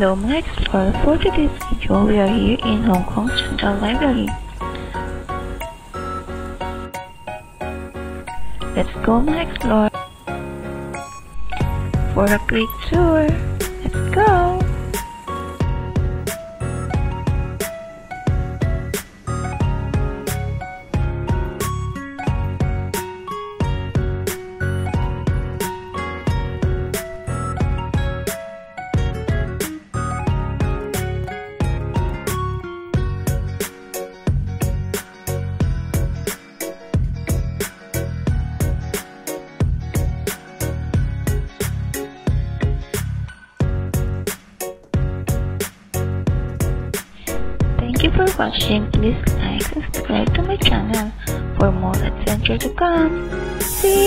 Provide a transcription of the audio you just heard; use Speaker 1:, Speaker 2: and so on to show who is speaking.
Speaker 1: Hello my explorer, for today's video we are here in Hong Kong's Central Library. Let's go my explorer for a quick tour. Let's go! Thank you for watching. Please like and subscribe to my channel for more adventure to come. See you!